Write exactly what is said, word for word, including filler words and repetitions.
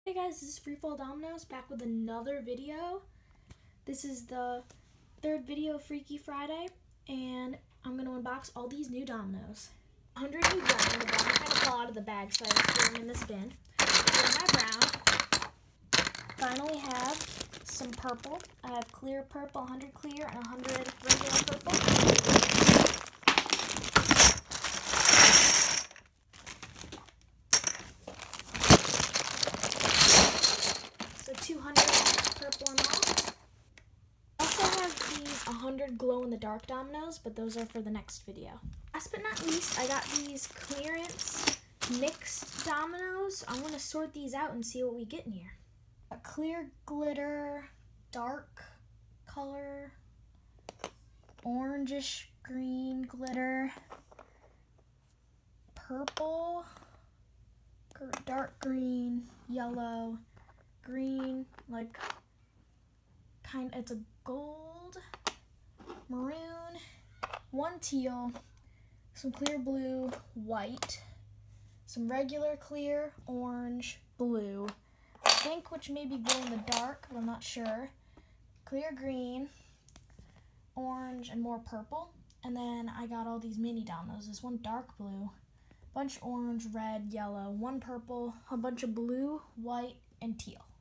Hey guys, this is Freefall Dominoes back with another video. This is the third video of Freaky Friday, and I'm going to unbox all these new dominoes. one hundred new brown. The brown kind of fell out of the bag, so I just threw them in this bin. Here's my brown. Finally have some purple. I have clear purple, one hundred clear, and one hundred regular purple. So two hundred purple and all. I also have these one hundred glow-in-the-dark dominoes, but those are for the next video. Last but not least, I got these clearance mixed dominoes. I'm going to sort these out and see what we get in here. A clear glitter, dark color, orangish green glitter, purple, dark green, yellow, green, like kind it's a gold, maroon, one teal, some clear blue, white, some regular clear, orange, blue, pink, which may be glow in the dark, but I'm not sure, clear green, orange, and more purple. And then I got all these mini dominoes. This one dark blue, bunch orange, red, yellow, one purple, a bunch of blue, white, and teal.